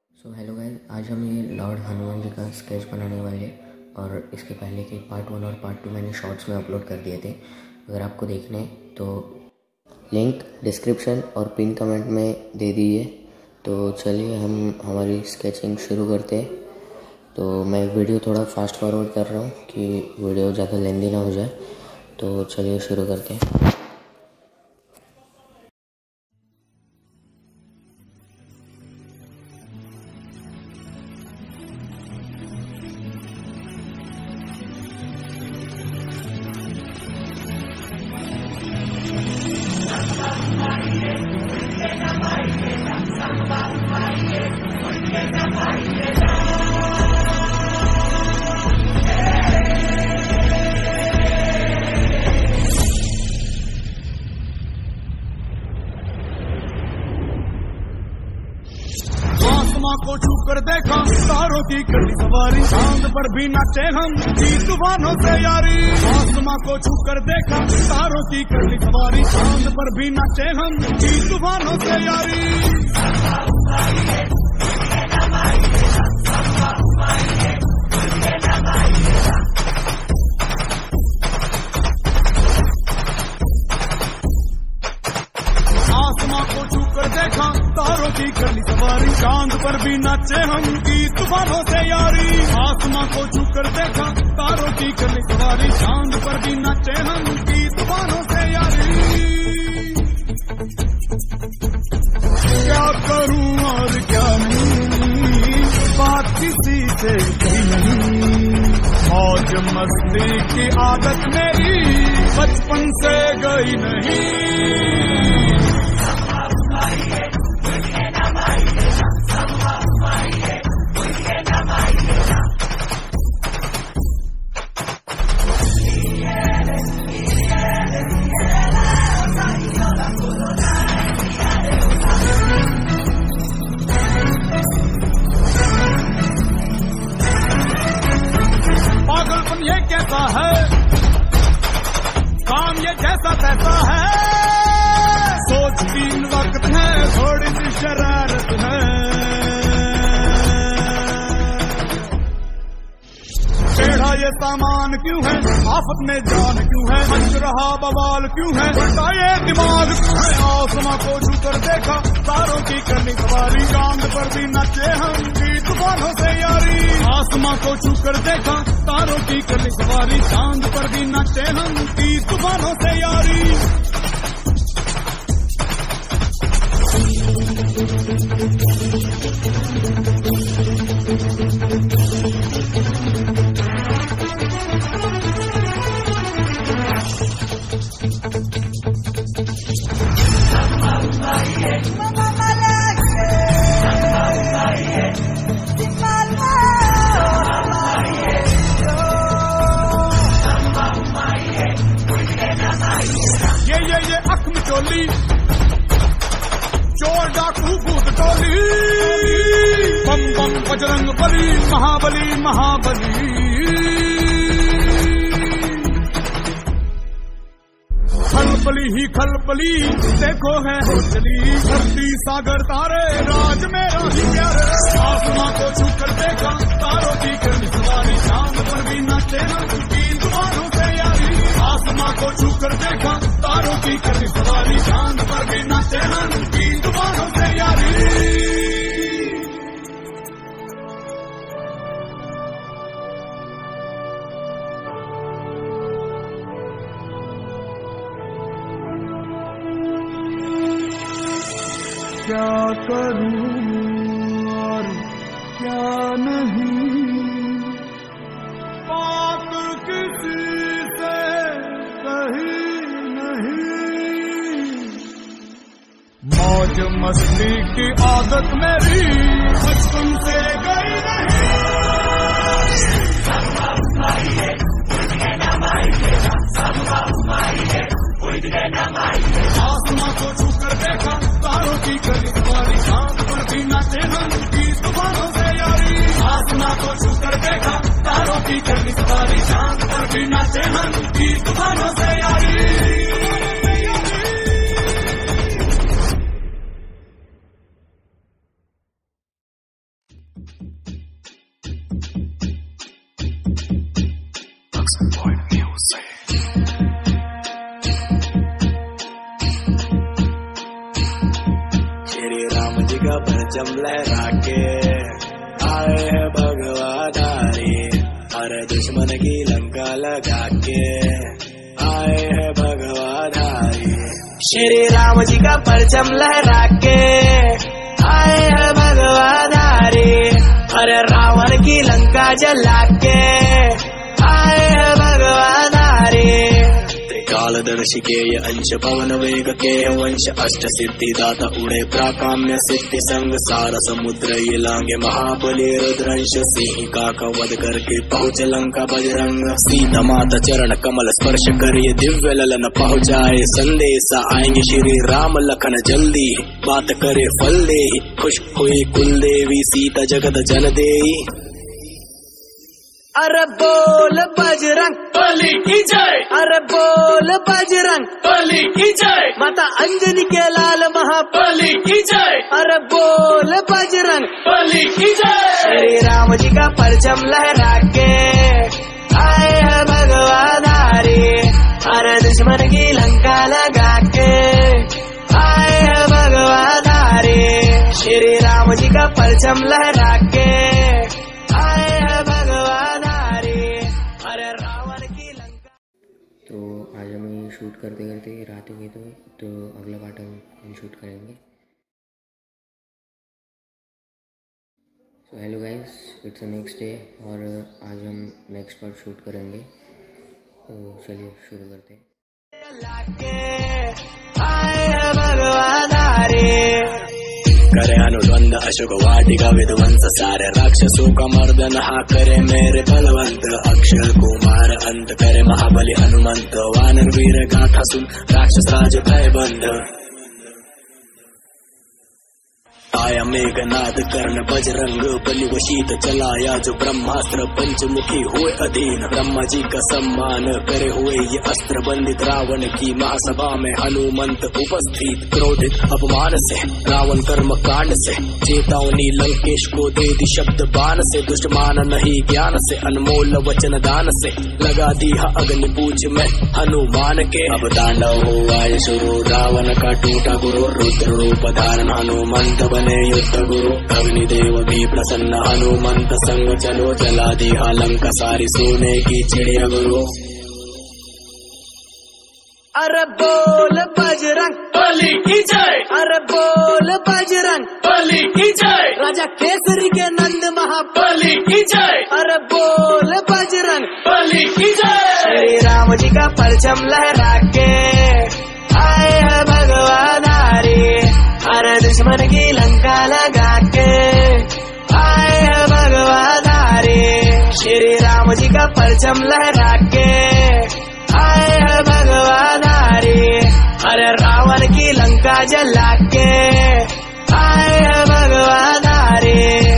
सो hello guys, आज हम ये लॉर्ड हनुमान जी का स्केच बनाने वाले हैं और इसके पहले के पार्ट 1 और पार्ट 2 मैंने शॉर्ट्स में अपलोड कर दिए थे। अगर आपको देखने हैं तो लिंक डिस्क्रिप्शन और पिन कमेंट में दे दीजिए। तो चलिए हम हमारी स्केचिंग शुरू करते हैं। तो मैं वीडियो थोड़ा फास्ट फॉरवर्ड कर रहा हूँ कि वीडियो ज़्यादा लेंदी ना हो जाए। तो चलिए शुरू करते हैं। आसमां को छू कर देखा तारों की कड़ी सवारी, चांद पर भी नाचे हम की तूफानों से यारी। आसमां को छू कर देखा तारों की कड़ी सवारी, चांद पर भी नाचे हम की तूफानों से यारी। आसमां को छू कर देखा तारों की करनी सवारी, चांद पर भी नाचे हम की तूफानों से यारी। आसमां को छू कर देखा तारों की करनी सवारी, चांद पर भी नाचे हम की तूफानों से यारी। क्या करूं और क्या नहीं, बात किसी से कही नहीं। मौज मस्ती की आदत मेरी बचपन से गई नहीं। पागलपन ये कैसा है, काम ये जैसा तैसा है। सोच तीन वक्त है, थोड़ी सी शरारत है। टेढ़ा ये सामान क्यों है, आफत में जान क्यों है, मच रहा बवाल क्यों है, उल्टा ये दिमाग क्यों है। आसमां को छू कर देखा तारों की करनी सवारी, चांद पर भी नाचे हम की तूफानों से यारी। आसमां को छू कर देखा तारों की करनी सवारी, चांद पर भी नाचे हम की तूफानों से यारी। ये अख में चोली, चोर डाकू भूत टोली, बम बम बजरंग बली, महाबली महाबली। खलबली ही खलबली देखो है हो चली, धरती सागर तारे राज मेरा ही प्यारे। आसमां को छू कर देखा तारों की करनी सवारी, चांद पर भी नाचे हम की तूफानों से यारी। आसमां को छू कर देखा तारों की करनी सवारी, चांद पर भी नाचे हम की तूफानों से यारी। क्या करूं और क्या नहीं, बात किसी से कही नहीं। मौज मस्ती की आदत मेरी बचपन से गई नहीं। आसमां को छू कर देखा तारों की करनी सवारी, चांद पर भी नाचे हम की तूफानों से यारी। आसमां को छू कर देखा तारों की करनी सवारी, चांद पर भी नाचे हम की तूफानों से यारी। श्री राम जी का परचम लहरा के आए हैं भगवाधारी, हर दुश्मन की लंका लगा के आए हैं भगवाधारी। श्री राम जी का परचम लहरा के आए हैं भगवाधारी, हर रावण की लंका जला के आए हैं भगवाधारी। कालदर्शी के ये अंश पवन वेग के वंश, अष्ट सिद्धि दाता उड़े प्राकाम्य सिद्धि संग, सारा समुद्र ये लांगे महाबली रुद्रंश, सिंहिका का वध करके पहुँच लंका बजरंग। सीता माता चरण कमल स्पर्श कर ये दिव्य ललन पहुँचाए संदेश, आएंगे श्री राम लखन जल्दी, बात करे फल दे, खुश हुई कुल देवी सीता जगत जन देई। अरे बोल बजरंग बली की जय, अरे बोल बजरंग बली की जय, माता अंजनी के लाल महाबली की जय, अरे बोल बजरंग बली की जय। श्री राम जी का परचम लहरा के आए हैं भगवाधारी, हर दुश्मन की लंका लगा के आए हैं भगवाधारी। श्री राम जी का परचम लहरा के आए हैं भगवाधारी, हर रावण की लंका। तो आज हमें शूट करते करते रात हो गई, तो अगला पार्ट हम शूट करेंगे। So hello guys, it's next day और आज हम नेक्स्ट पार्ट शूट करेंगे, तो चलिए शुरू करते हैं। करे अनुद्वंद अशोक वाटिका विध्वंस, सारे राक्षसों का मर्दन हा करे मेरे बलवंत। अक्षर कुमार अंत करे महाबली हनुमंत, वानर वीर गाथा सुन राक्षस राज भय बंध। आया मेघनाद कर्ण बजरंग बलि वशीत चलाया जो ब्रह्मास्त्र, पंचमुखी हुए अधीन ब्रह्मा जी का सम्मान करे हुए ये अस्त्र बंदित। रावण की महासभा में हनुमंत उपस्थित, क्रोधित अपमान से रावण कर्म कांड से, चेतावनी लंकेश को दे दी शब्द बाण से। दुष्मान नहीं ज्ञान से अनमोल वचन दान से, लगा दी अग्नि पूछ में हनुमान के। अब तांडव हुआ शुरू, रावण का टूटा गुरु, रुद्र रूप धारण हनुमंत बने युद्ध गुरु। अग्निदेव भी प्रसन्न हनुमंत संग चलो, जला दी लंका सारी सोने की चिड़िया गुरु। अरे बोल बजरंग बली की जय, अरे बोल बजरंग बली की जय, राजा केसरी के नंद महाबली की जय, अरे बोल बजरंग बली की जय। श्री राम जी का परचम लहरा के आए हैं भगवाधारी, हर दुश्मन की लंका लगा के आए हैं भगवाधारी। श्री राम जी का परचम लहरा के आए हैं भगवाधारी, हर रावण की लंका जला के आए हैं भगवाधारी।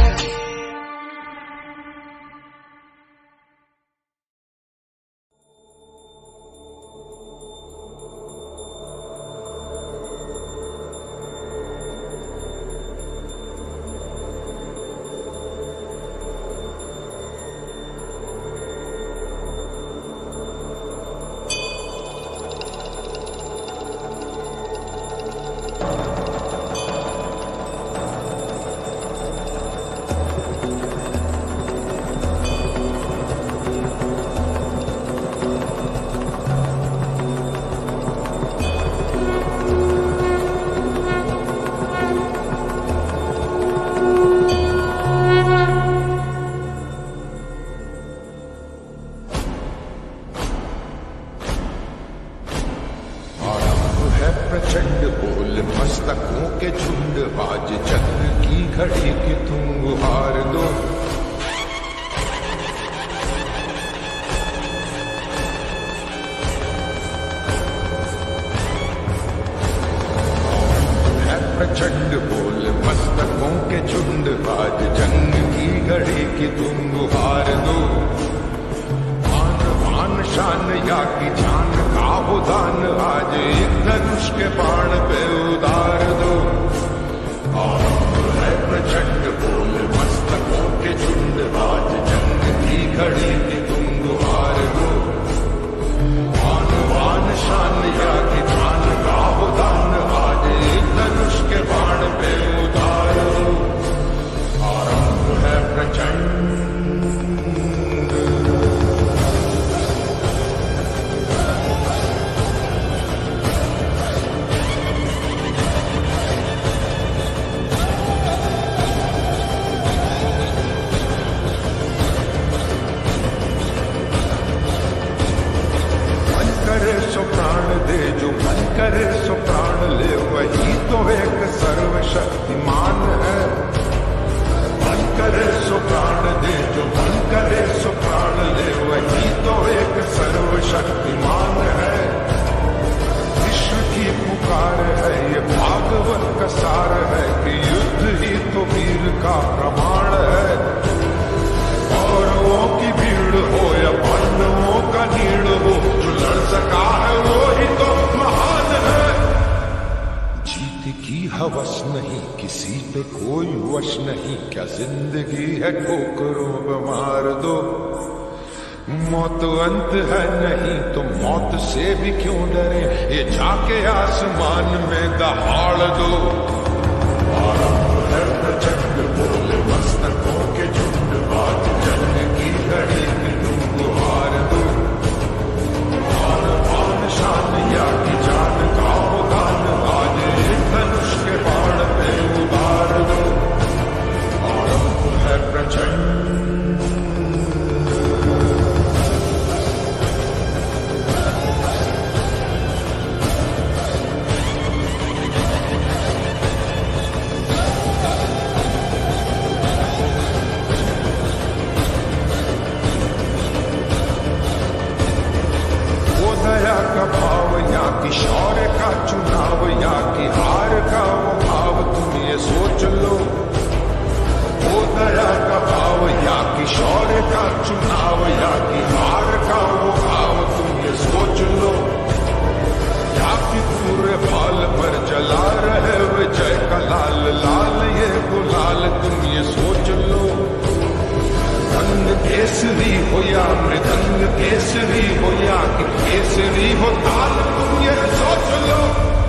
प्रचंड बोल मस्तकों के झुंड, आज चक्र की घड़ी की तुम गुहार दो। प्रचंड बोल मस्तकों के झुंड, आज जंग की घड़ी की तुम गुहार दो। मान शान या की जान का उदान, आज एक धनुष के बाण पे उतार दो। और है प्रचंड बोल मस्तकों किसी पे कोई वश नहीं, क्या जिंदगी है ठोकरों पे मार दो। मौत अंत है नहीं तो मौत से भी क्यों डरे, ये जाके आसमान में दहाड़ दो। आरंभ है प्रचंड बोले मस्तकों के झुंड, बात जंग की घड़ी में तुम गुहार दो। आन बान शान या की जान का हो गान, आज एक धनुष के बाण पे उतार दो। आरंभ है प्रचंड का भाव, या कि शौर्य का चुनाव, या कि हार का वो भाव, तुम ये सोच लो। वो दया का भाव, या कि शौर्य का चुनाव, या कि हार का वो भाव, तुम ये सोच लो। या कि पूरे फाल पर जला रहे विजय का लाल लाल ये गुलाल, तुम ये सोच लो। रंग केसरी हो या मृदंग केसरी हो, या कि केसरी हो ताल, तुम ये सोच लो।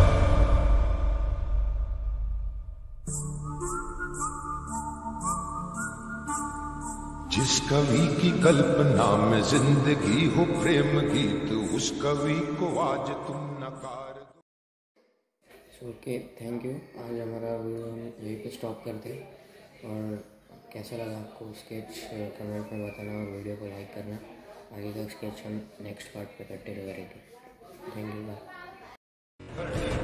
जिस कवि की कल्पना में जिंदगी हो प्रेम गीत, उस कवि को आज तुम नकार दो। Okay, thank you. आज हमारा वीडियो हम यहीं पे स्टॉप करते हैं। और कैसा लगा आपको स्केच कमेंट में बताना, और वीडियो को लाइक करना। आगे का स्केच हम नेक्स्ट पार्ट पे करते रहेंगे। Thank you, bye.